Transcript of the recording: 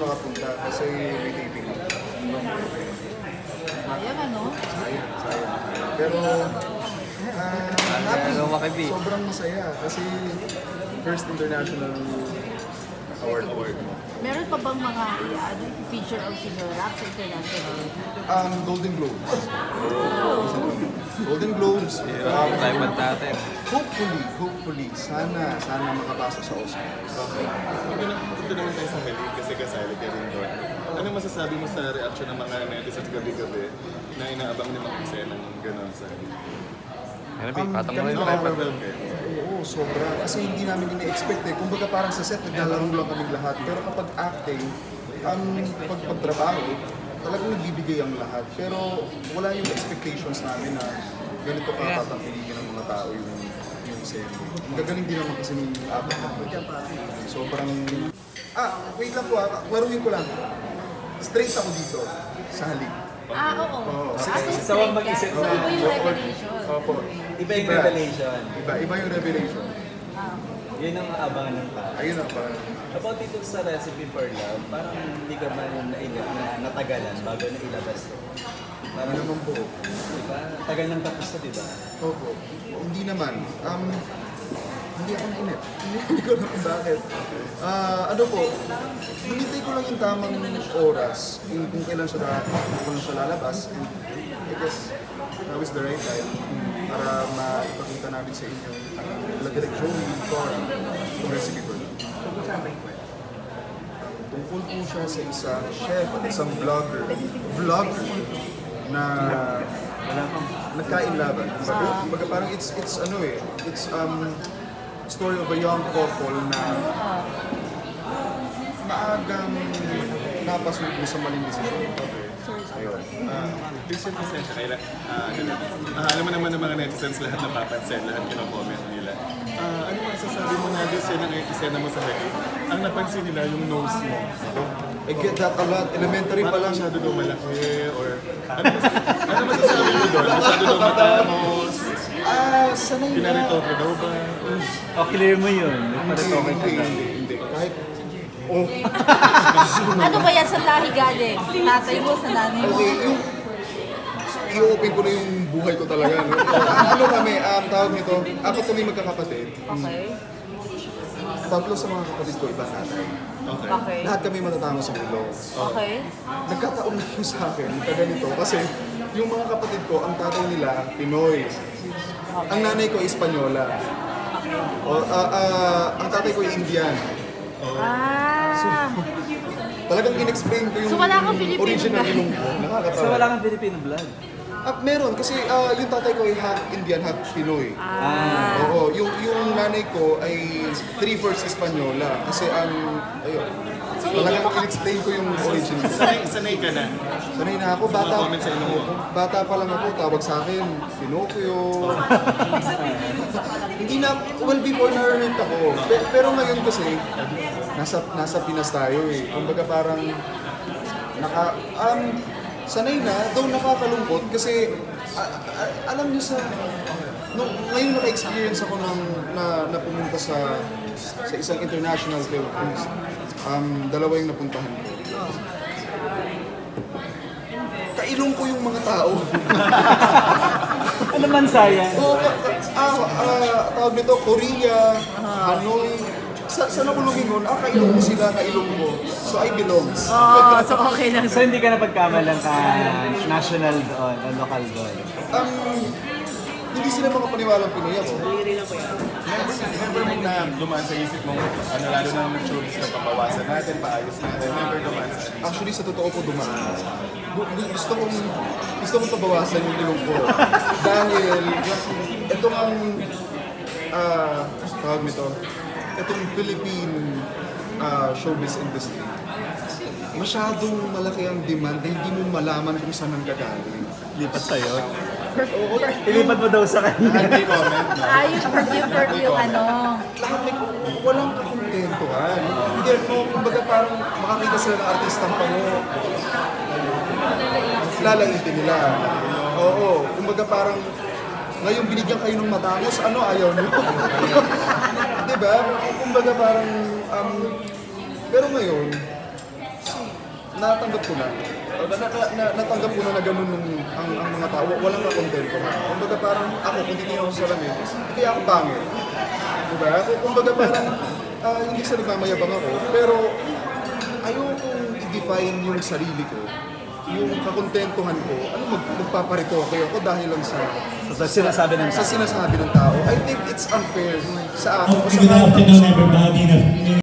nakapunta kasi may taping ako. Sayang ano? Sayang. Pero, happy. Sobrang masaya kasi first international award mo. Meron pa bang mga feature of singer rap sa international? Golden Globes. Golden Globes. Hopefully, sana makapasok sa Oscars. Okay. Ito naman tayo sa Halik kasi kasali ka rin doon. Ano masasabi mo sa reaction ng mga netizens gabi-gabi na inaabang ni Mang Jose ng gano'n sa Halik? Oo, sobra. Kasi hindi namin ina-expect eh. Kumbaga parang sa set, naglalaro lang kaming lahat. Pero kapag acting, pagtrabaho, talagang nagbibigay ang lahat. Pero wala yung expectations namin na ganito ka tatangkilikin ng mga tao yung scene. Ang gagaling din naman kasi ng apat na po. Sobrang... wait lang po klaruhin ko lang. Straight ako dito, sa Halik. Oo. So, mag-isip na. Iba yung revelation. Opo. Iba yung revelation. Iba yung revelation. Yun ang abangan ng tao. Ayun ang pa. About dito sa Recipe for Love, parang hindi ka man natagalan bago na ilabas ito. Parang naman po. Diba? Tagal nang tapos na, diba? Opo. Hindi naman. Hindi ako nainip. Hindi ko naman bakit. Ano po, hinintay ko lang yung tamang oras kung kailan siya lalabas. And I guess now is the right time para maipakita namin sa inyo Direct Joey, Cora, yung recipe ko. Tungkol po siya sa isang chef at isang vlogger na nagkainlaban. Kumbaga parang it's story of a young couple na maagang napasuko sa maling desisyon. Ayun. Please yung pasensya kaila. Alam mo naman ng mga netizens lahat napapansin, lahat kino-comment nila. Ano masasabi mo na doon ng isena mo sa Halik? Ang napansin nila yung nose mo. I get that a lot. Elementary pa lang. Masyado daw malaki or... Ano masasabi mo doon? Masyado daw matamos? Sanay na. Pinaritoke daw ba? Clear mo yun. Hindi. Kahit... Oh. Ano ba yan sa lahi galing? Tatay mo, sa nanay mo? Okay, i-open ko na yung buhay ko talaga. No? Ano kami, tawag nito, apat kami magkakapatid. Okay. Tatlo sa mga kapatid ko, iba tatay. Okay. Lahat kami matatama sa ulo. Okay. Nagkataon na yung sa akin, ganito, kasi yung mga kapatid ko, ang tatay nila, Pinoy. Ang nanay ko, Espanyola. Ang tatay ko, Indian. So, talagang in-explain ko yung original ilong ko. Nakakatawa. So wala kang Filipino blood? Meron, kasi yung tatay ko ay half Indian, half Pinoy. Oo, yung nanay ko ay 3/4 Espanyola. Kasi ayun, talagang in-explain ko yung original. Sanay ka na? Sanay na ako, bata pa lang ako, tawag sa akin, Pinocchio. Hindi na, well before na-hurt ako. Pero ngayon kasi, nasa Pinas tayo eh. Kumbaga parang, sanay na, though nakakalungkot kasi, alam niyo ngayon naka-experience ako na pumunta sa isang international film. Dalawa yung napuntahan ko. Kailong ko yung mga tao. Ano man sayang? Tawag nito, Korea, Hanoi. Saan ako lumingon? Kailong ko sila, kailong ko. So I belong. So okay lang. So hindi ka napagkamalan ka national doon o local doon? Hindi sila makapaniwalang Pinoy ako. Remember mo na dumaan sa isip mo, lalo na nag-showbiz na papawasan natin, paayos natin. Remember dumaan sa isip? Actually, sa totoo ko dumaan. Gusto kong pabawasan yung ilong ko. Dahil, itong tawag nito, itong Philippine showbiz industry, masyadong malaki ang demand dahil hindi mo malaman kung saan ang gagaling. Lipat sa'yo? Ilipat mo daw sa kanya. Hindi comment, no? Yung ano. Walang kakontentuhan. Hindi mo, kumbaga parang makakita sila ng artistang pango. Lalaitin nila. Oo, kumbaga parang ngayon binigyan kayo ng matangos, ayaw nyo? Diba? Kumbaga parang, pero ngayon, natanggap ko na. Natanggap ko na ganun ang mga tao. Walang kakontento. Kumbaga parang ako, kung titignan ko sa salamin, hindi ako pangit. Diba? Kumbaga parang hindi sa nagmamayabang ako, pero ayokong i-define yung sarili ko, yung kakontentuhan ko, magpaparito ako dahil lang sa sinasabi ng tao. I think it's unfair sa akin. Good afternoon, everybody.